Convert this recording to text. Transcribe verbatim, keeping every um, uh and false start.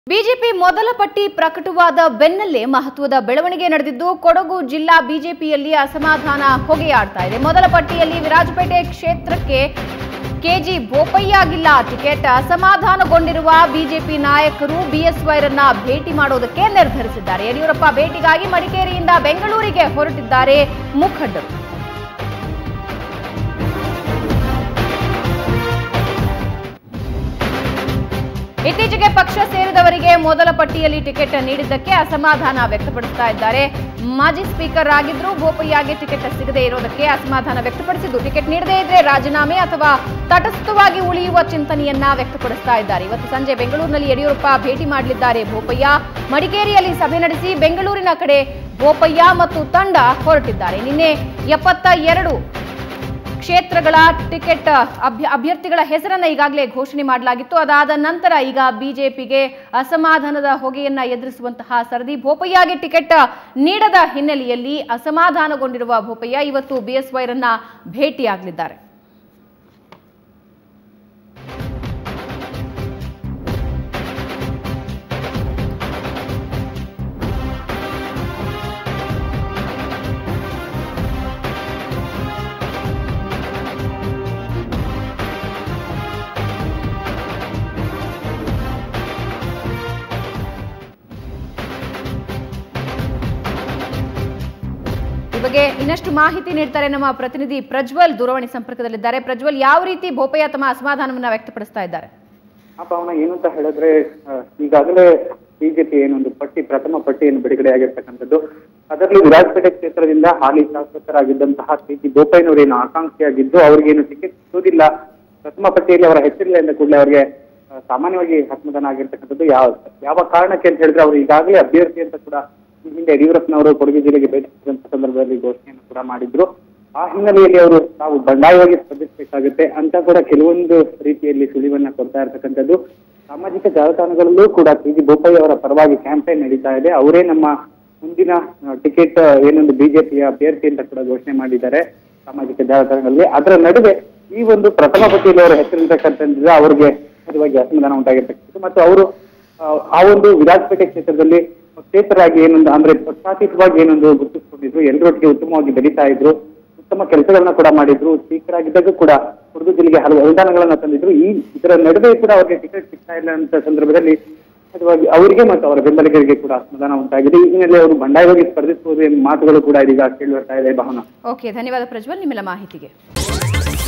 BJP ಮೊದಲ ಪಟ್ಟಿ ಪ್ರಕಟವಾದ ಬೆನ್ನಲ್ಲೇ ಮಹತ್ವದ ಬೆಳವಣಿಗೆ ನಡೆದಿದ್ದು ಕೊಡಗು ಜಿಲ್ಲಾ ಬಿಜೆಪಿಯಲ್ಲಿ ಅಸಮಾಧಾನ ಹೊಗೆಯಾಡ್ತಾ ಇದೆ. ಮೊದಲ ಪಟ್ಟಿಯಲ್ಲಿ ವಿರಾಜಪೇಟೆ ಕ್ಷೇತ್ರಕ್ಕೆ ಕೆಜಿ ಬೋಪಯ್ಯಗಿಲ್ಲ ಟಿಕೆಟ್. ಅಸಮಾಧಾನಗೊಂಡಿರುವ ಬಿಜೆಪಿ ನಾಯಕರು ಬಿಎಸ್ವೈರನ್ನ ಭೇಟಿ ಮಾಡೋದಕ್ಕೆ ನಿರ್ಧರಿಸಿದ್ದಾರೆ. ಯಡಿಯೂರಪ್ಪ ಭೇಟಿಗಾಗಿ ಮಡಿಕೇರಿಯಿಂದ ಬೆಂಗಳೂರಿಗೆ ಹೊರಟಿದ್ದಾರೆ ಮುಖಂಡರು. ಇತ್ತೀಚೆಗೆ ಪಕ್ಷ ಸೇರಿದವರಿಗೆ ಮೊದಲ ಪಟ್ಟಿಯಲ್ಲಿ ಟಿಕೆಟ್ ನೀಡಿದ್ದಕ್ಕೆ ಅಸಮಾಧಾನ ವ್ಯಕ್ತಪಡಿಸ್ತಾ ಇದ್ದಾರೆ. ಮಾಜಿ ಸ್ಪೀಕರ್ ಆಗಿದ್ರು ಬೋಪಯ್ಯಗೆ ಟಿಕೆಟ್ ಸಿಗದೇ ಇರೋದಕ್ಕೆ ಅಸಮಾಧಾನ ವ್ಯಕ್ತಪಡಿಸಿದ್ದು, ಟಿಕೆಟ್ ನೀಡದೇ ಇದ್ರೆ ರಾಜೀನಾಮೆ ಅಥವಾ ತಟಸ್ಥವಾಗಿ ಉಳಿಯುವ ಚಿಂತನೆಯನ್ನ ವ್ಯಕ್ತಪಡಿಸ್ತಾ ಇದ್ದಾರೆ. ಇವತ್ತು ಸಂಜೆ ಬೆಂಗಳೂರಿನಲ್ಲಿ ಯಡಿಯೂರಪ್ಪ ಭೇಟಿ ಮಾಡಲಿದ್ದಾರೆ ಬೋಪಯ್ಯ. ಮಡಿಕೇರಿಯಲ್ಲಿ ಸಭೆ ನಡೆಸಿ ಬೆಂಗಳೂರಿನ ಕಡೆ ಬೋಪಯ್ಯ ಮತ್ತು ತಂಡ ಹೊರಟಿದ್ದಾರೆ. ನಿನ್ನೆ ಎಪ್ಪತ್ತ ಎರಡು ಕ್ಷೇತ್ರಗಳ ಟಿಕೆಟ್ ಅಭ್ಯರ್ಥಿಗಳ ಹೆಸರನ್ನ ಈಗಾಗಲೇ ಘೋಷಣೆ ಮಾಡಲಾಗಿತ್ತು. ಅದಾದ ನಂತರ ಈಗ ಬಿಜೆಪಿಗೆ ಅಸಮಾಧಾನದ ಹೊಗೆಯನ್ನ ಎದುರಿಸುವಂತಹ ಸರದಿ. ಬೋಪಯ್ಯಗೆ ಟಿಕೆಟ್ ನೀಡದ ಹಿನ್ನೆಲೆಯಲ್ಲಿ ಅಸಮಾಧಾನಗೊಂಡಿರುವ ಬೋಪಯ್ಯ ಇವತ್ತು ಬಿಎಸ್ವೈರನ್ನ ಭೇಟಿಯಾಗಲಿದ್ದಾರೆ. ಬಗ್ಗೆ ಇನ್ನಷ್ಟು ಮಾಹಿತಿ ನೀಡ್ತಾರೆ ನಮ್ಮ ಪ್ರತಿನಿಧಿ ಪ್ರಜ್ವಲ್, ದೂರವಾಣಿ ಸಂಪರ್ಕದಲ್ಲಿದ್ದಾರೆ. ಪ್ರಜ್ವಲ್, ಯಾವ ರೀತಿ ಬೋಪಯ್ಯ ತಮ್ಮ ಅಸಮಾಧಾನವನ್ನ ವ್ಯಕ್ತಪಡಿಸ್ತಾ ಇದ್ದಾರೆ? ಅವನ ಏನು ಅಂತ ಹೇಳಿದ್ರೆ, ಈಗಾಗಲೇ ಬಿಜೆಪಿ ಏನೊಂದು ಪಟ್ಟಿ ಪ್ರಥಮ ಪಟ್ಟಿಯನ್ನು ಬಿಡುಗಡೆ ಆಗಿರ್ತಕ್ಕಂಥದ್ದು. ಅದರಲ್ಲಿ ವಿರಾಜಪೇಟೆ ಕ್ಷೇತ್ರದಿಂದ ಹಾಲಿ ಶಾಸಕರಾಗಿದ್ದಂತಹ ಕೆ ಜಿ ಬೋಪಯ್ಯನವರು ಏನು ಆಕಾಂಕ್ಷಿಯಾಗಿದ್ದು ಅವರಿಗೇನು ಟಿಕೆಟ್ ಸಿಗೋದಿಲ್ಲ, ಪ್ರಥಮ ಪಟ್ಟಿಯಲ್ಲಿ ಅವರ ಹೆಸರಿಲ್ಲ ಎಂದ ಕೂಡಲೇ ಅವರಿಗೆ ಸಾಮಾನ್ಯವಾಗಿ ಅಸಮಾಧಾನ ಆಗಿರ್ತಕ್ಕಂಥದ್ದು. ಯಾವ ಯಾವ ಕಾರಣಕ್ಕೆ ಅಂತ ಹೇಳಿದ್ರೆ, ಅವರು ಈಗಾಗಲೇ ಅಭ್ಯರ್ಥಿ ಅಂತ ಕೂಡ ಈ ಹಿಂದೆ ಯಡಿಯೂರಪ್ಪನವರು ಕೊಡಗು ಜಿಲ್ಲೆಗೆ ಭೇಟಿ ನೀಡಿದಂತ ಸಂದರ್ಭದಲ್ಲಿ ಘೋಷಣೆಯನ್ನು ಕೂಡ ಮಾಡಿದ್ರು. ಆ ಹಿನ್ನೆಲೆಯಲ್ಲಿ ಅವರು ತಾವು ಬಂಡಾಯವಾಗಿ ಸ್ಪರ್ಧಿಸಬೇಕಾಗುತ್ತೆ ಅಂತ ಕೂಡ ಕೆಲವೊಂದು ರೀತಿಯಲ್ಲಿ ಸುಳಿವನ್ನ ಕೊಡ್ತಾ ಇರ್ತಕ್ಕಂಥದ್ದು. ಸಾಮಾಜಿಕ ಜಾಲತಾಣಗಳಲ್ಲೂ ಕೂಡ ಕೆ ಜಿ ಬೋಪಯ್ಯ ಅವರ ಪರವಾಗಿ ಕ್ಯಾಂಪೇನ್ ನಡೀತಾ ಇದೆ. ಅವರೇ ನಮ್ಮ ಮುಂದಿನ ಟಿಕೆಟ್ ಏನೊಂದು ಬಿಜೆಪಿಯ ಅಭ್ಯರ್ಥಿ ಅಂತ ಕೂಡ ಘೋಷಣೆ ಮಾಡಿದ್ದಾರೆ ಸಾಮಾಜಿಕ ಜಾಲತಾಣಗಳಲ್ಲಿ. ಅದರ ನಡುವೆ ಈ ಒಂದು ಪ್ರಥಮ ಪಟ್ಟಿಯಲ್ಲಿ ಅವರ ಹೆಸರಿರ್ತಕ್ಕಂಥದ್ದು ಅವರಿಗೆ ಸಹಜವಾಗಿ ಅಸಮಾಧಾನ ಉಂಟಾಗಿರ್ತಕ್ಕಂಥದ್ದು. ಮತ್ತು ಅವರು ಆ ಒಂದು ವಿರಾಜಪೇಟೆ ಕ್ಷೇತ್ರದಲ್ಲಿ ಕ್ಷೇತ್ರರಾಗಿ ಏನೊಂದು ಅಂದ್ರೆ ಪಕ್ಷಾತೀತವಾಗಿ ಏನೊಂದು ಗುರುತಿಸಿಕೊಂಡಿದ್ರು, ಎಲ್ಲರೊಟ್ಟಿಗೆ ಉತ್ತಮವಾಗಿ ಬೆಳೀತಾ ಇದ್ರು, ಉತ್ತಮ ಕೆಲಸಗಳನ್ನ ಕೂಡ ಮಾಡಿದ್ರು. ಸ್ಪೀಕರ್ ಆಗಿದ್ದಾಗ ಕೂಡ ಕೊಡಗು ಜಿಲ್ಲೆಗೆ ಹಲವು ಅನುದಾನಗಳನ್ನ ತಂದಿದ್ರು. ಈ ಇದರ ನಡುವೆ ಕೂಡ ಅವರಿಗೆ ಟಿಕೆಟ್ ಸಿಗ್ತಾ ಇಲ್ಲ ಅಂತ ಸಂದರ್ಭದಲ್ಲಿ ಸಹಜವಾಗಿ ಅವರಿಗೆ ಮತ್ತು ಅವರ ಬೆಂಬಲಿಗರಿಗೆ ಕೂಡ ಅಸಮಾಧಾನ ಉಂಟಾಗಿದೆ. ಈ ಹಿನ್ನೆಲೆ ಅವರು ಬಂಡಾಯವಾಗಿ ಸ್ಪರ್ಧಿಸುವುದು ಎಂಬ ಮಾತುಗಳು ಕೂಡ ಇದೀಗ ಕೇಳಿ ಬರ್ತಾ ಇದೆ. ಭಾವನಾ. ಓಕೆ, ಧನ್ಯವಾದ ಪ್ರಜ್ವಲ್ ನಿಮ್ಮೆಲ್ಲ ಮಾಹಿತಿಗೆ.